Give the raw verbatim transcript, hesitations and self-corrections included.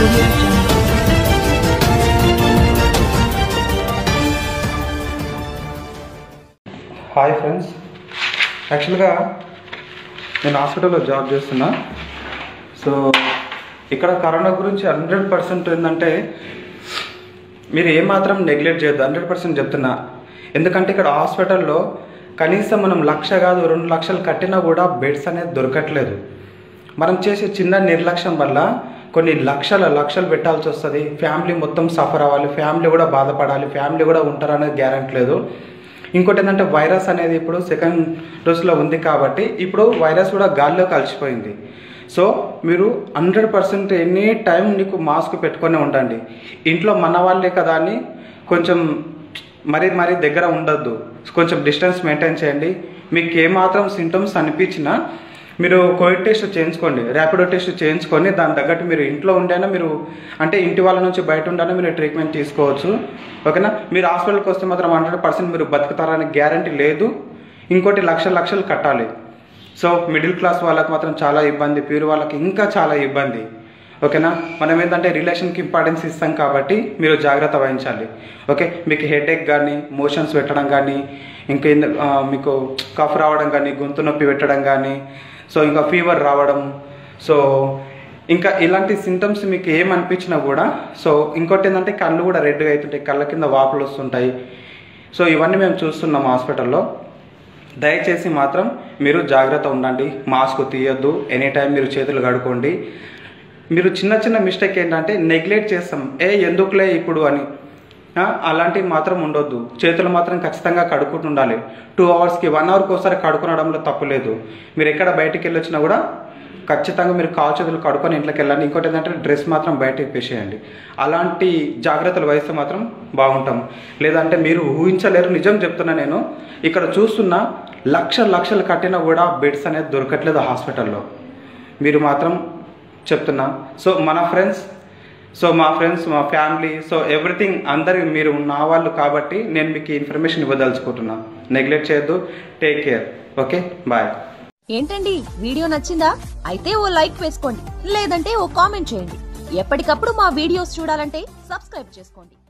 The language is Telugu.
audio jungle. హాయ్ ఫ్రెండ్స్, యాక్చువల్గా నేను హాస్పిటల్లో జాబ్ చేస్తున్నా. సో ఇక్కడ కరోనా గురించి హండ్రెడ్ పర్సెంట్ ఏంటంటే మీరు ఏమాత్రం నెగ్లెక్ట్ చేయొద్దు, హండ్రెడ్ పర్సెంట్ చెప్తున్నా. ఎందుకంటే ఇక్కడ హాస్పిటల్లో కనీసం మనం లక్ష కాదు రెండు లక్షలు కట్టినా కూడా బెడ్స్ అనేది దొరకట్లేదు. మనం చేసే చిన్న నిర్లక్ష్యం వల్ల కొన్ని లక్షల లక్షలు పెట్టాల్సి వస్తుంది. ఫ్యామిలీ మొత్తం సఫర్ అవ్వాలి, ఫ్యామిలీ కూడా బాధపడాలి, ఫ్యామిలీ కూడా ఉంటారనేది గ్యారెంటీ లేదు. ఇంకోటి ఏంటంటే వైరస్ అనేది ఇప్పుడు సెకండ్ డోస్లో ఉంది కాబట్టి ఇప్పుడు వైరస్ కూడా గాల్లో కలిసిపోయింది. సో మీరు హండ్రెడ్ పర్సెంట్ ఎనీ టైం నీకు మాస్క్ పెట్టుకొని ఉండండి. ఇంట్లో మన వాళ్ళే కదా అని కొంచెం మరీ మరీ దగ్గర ఉండొద్దు, కొంచెం డిస్టెన్స్ మెయింటైన్ చేయండి. మీకు ఏమాత్రం సింటమ్స్ అనిపించినా మీరు కోవిడ్ టెస్ట్ చేయించుకోండి, ర్యాపిడో టెస్ట్ చేయించుకొని దాని తగ్గట్టు మీరు ఇంట్లో ఉండైనా మీరు అంటే ఇంటి వాళ్ళ నుంచి బయట ఉండైనా మీరు ట్రీట్మెంట్ తీసుకోవచ్చు. ఓకేనా? మీరు హాస్పిటల్కి వస్తే మాత్రం హండ్రెడ్ పర్సెంట్ మీరు బతుకుతారని గ్యారంటీ లేదు. ఇంకోటి లక్షల లక్షలు కట్టాలి. సో మిడిల్ క్లాస్ వాళ్ళకి మాత్రం చాలా ఇబ్బంది, ప్యూర్ వాళ్ళకి ఇంకా చాలా ఇబ్బంది. ఓకేనా? మనం ఏంటంటే రిలేషన్కి ఇంపార్టెన్స్ ఇస్తాం కాబట్టి మీరు జాగ్రత్త వహించాలి. ఓకే? మీకు హెడేక్ కానీ మోషన్స్ పెట్టడం కానీ ఇంకా మీకు కఫ్ రావడం కానీ గొంతు నొప్పి పెట్టడం కానీ సో ఇంకా ఫీవర్ రావడం సో ఇంకా ఇలాంటి సింటమ్స్ మీకు ఏమనిపించినా కూడా సో ఇంకోటి ఏంటంటే కళ్ళు కూడా రెడ్గా అవుతుంటాయి, కళ్ళ కింద వాపులు వస్తుంటాయి. సో ఇవన్నీ మేము చూస్తున్నాం హాస్పిటల్లో. దయచేసి మాత్రం మీరు జాగ్రత్త ఉండండి, మాస్క్ తీయొద్దు, ఎనీ టైం మీరు చేతులు కడుక్కోండి. మీరు చిన్న చిన్న మిస్టేక్ ఏంటంటే నెగ్లెక్ట్ చేస్తాం, ఏ ఎందుకులే ఇప్పుడు అని, అలాంటివి మాత్రం ఉండొద్దు. చేతులు మాత్రం ఖచ్చితంగా కడుక్కుంటూ ఉండాలి. టూ అవర్స్కి వన్ అవర్కి ఒకసారి కడుక్కునడంలో తప్పు లేదు. మీరు ఎక్కడ బయటికి వెళ్ళి వచ్చినా కూడా ఖచ్చితంగా మీరు కాలు చేతులు కడుక్కొని ఇంట్లోకి వెళ్ళండి. ఇంకోటి ఏంటంటే డ్రెస్ మాత్రం బయట ఇప్పేసేయండి. అలాంటి జాగ్రత్తలు వహిస్తే మాత్రం బాగుంటాం. లేదంటే మీరు ఊహించలేరు, నిజం చెప్తున్నా. నేను ఇక్కడ చూస్తున్న లక్ష లక్షలు కట్టినా కూడా బెడ్స్ అనేది దొరకట్లేదు హాస్పిటల్లో. మీరు మాత్రం చెప్తున్నా. సో మన ఫ్రెండ్స్ సో మా ఫ్రెండ్స్ మా ఫ్యామిలీ సో ఎవ్రీథింగ్ అందరి మీరు నా వాళ్ళు కాబట్టి నేను మీకు ఇన్ఫర్మేషన్ ఇవ్వదలుచుకుంటున్నా. నెగ్లెక్ట్ చేయొద్దు. Take care. Okay, bye. ఏంటండి వీడియో నచ్చిందా? అయితే ఓ లైక్ వేసుకోండి, లేదంటే ఓ కామెంట్ చేయండి. ఎప్పటికప్పుడు మా వీడియోస్ చూడాలంటే సబ్స్క్రైబ్ చేసుకోండి.